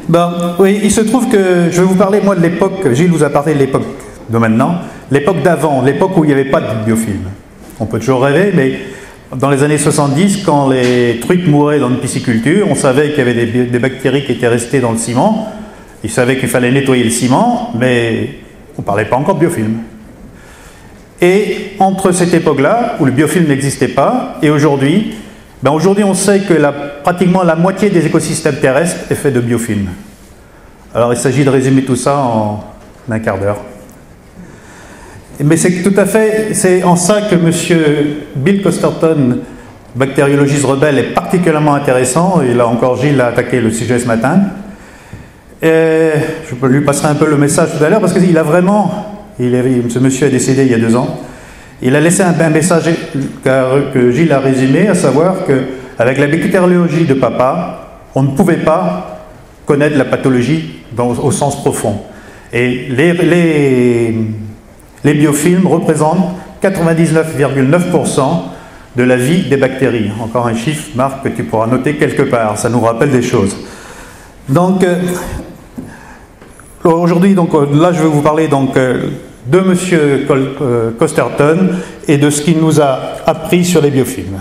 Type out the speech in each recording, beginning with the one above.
Ben, oui, il se trouve que je vais vous parler, moi, de l'époque, Gilles vous a parlé de l'époque de maintenant, l'époque d'avant, l'époque où il n'y avait pas de biofilm. On peut toujours rêver, mais dans les années 70, quand les trucs mouraient dans une pisciculture, on savait qu'il y avait des bactéries qui étaient restées dans le ciment, ils savaient qu'il fallait nettoyer le ciment, mais on ne parlait pas encore de biofilm. Et entre cette époque-là, où le biofilm n'existait pas, et aujourd'hui, ben aujourd'hui on sait que pratiquement la moitié des écosystèmes terrestres est fait de biofilm. Alors il s'agit de résumer tout ça en un quart d'heure. Mais c'est tout à fait, c'est en ça que M. Bill Costerton, bactériologiste rebelle, est particulièrement intéressant. Et là encore, Gilles a attaqué le sujet ce matin. Et je lui passerai un peu le message tout à l'heure, parce qu'il a vraiment, ce monsieur est décédé il y a 2 ans, il a laissé un message que Gilles a résumé, à savoir qu'avec la bactériologie de papa, on ne pouvait pas connaître la pathologie au sens profond. Et les biofilms représentent 99,9% de la vie des bactéries. Encore un chiffre, Marc, que tu pourras noter quelque part, ça nous rappelle des choses. Donc, aujourd'hui, là, je vais vous parler de M. Costerton et de ce qu'il nous a appris sur les biofilms.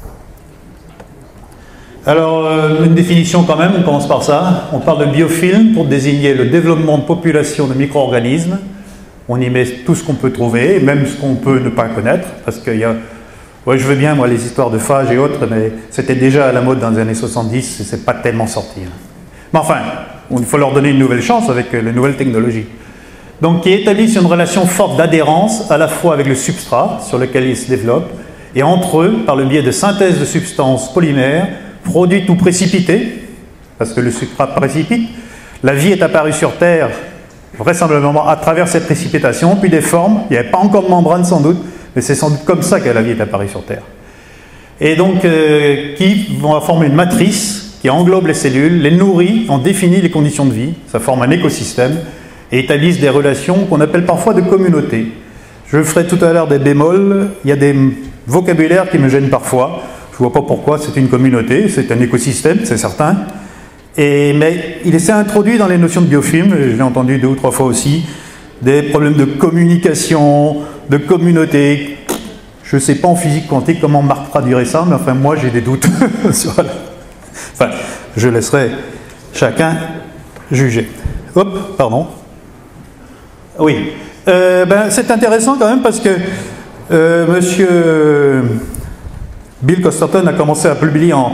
Alors, une définition quand même, on commence par ça. On parle de biofilm pour désigner le développement de populations de micro-organismes. On y met tout ce qu'on peut trouver, même ce qu'on peut ne pas connaître, parce qu'il y a... Ouais, je veux bien, moi, les histoires de phages et autres, mais c'était déjà à la mode dans les années 70, et c'est pas tellement sorti. Mais enfin, il faut leur donner une nouvelle chance avec les nouvelles technologies. Donc, qui établissent une relation forte d'adhérence, à la fois avec le substrat sur lequel ils se développent, et entre eux, par le biais de synthèse de substances polymères, produites ou précipitées, parce que le substrat précipite. La vie est apparue sur Terre vraisemblablement à travers cette précipitation, puis des formes, il n'y avait pas encore de membrane sans doute, mais c'est sans doute comme ça que la vie est apparue sur Terre. Et donc, qui vont former une matrice qui englobe les cellules, les nourrit, en définit les conditions de vie, ça forme un écosystème, et établissent des relations qu'on appelle parfois de communautés. Je ferai tout à l'heure des bémols, il y a des vocabulaires qui me gênent parfois, je ne vois pas pourquoi, c'est une communauté, c'est un écosystème, c'est certain. Mais il s'est introduit dans les notions de biofilm, je l'ai entendu 2 ou 3 fois aussi, des problèmes de communication, de communauté. Je ne sais pas en physique quantique comment Marc traduirait ça, mais enfin moi j'ai des doutes. Enfin, je laisserai chacun juger. Hop, pardon. Oui, c'est intéressant quand même parce que monsieur Bill Costerton a commencé à publier en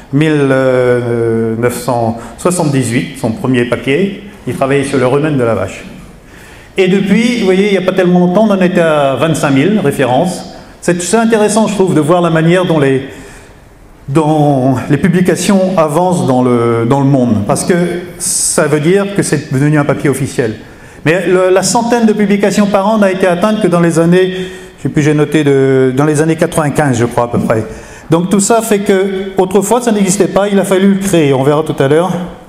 1978, son premier papier, il travaillait sur le rumen de la vache. Et depuis, vous voyez, il n'y a pas tellement longtemps, on en était à 25 000 références. C'est intéressant, je trouve, de voir la manière dont les publications avancent dans le monde, parce que ça veut dire que c'est devenu un papier officiel. Mais la centaine de publications par an n'a été atteinte que dans les années, j'ai noté, dans les années 95, je crois, à peu près. Donc tout ça fait que, autrefois, ça n'existait pas, il a fallu le créer, on verra tout à l'heure.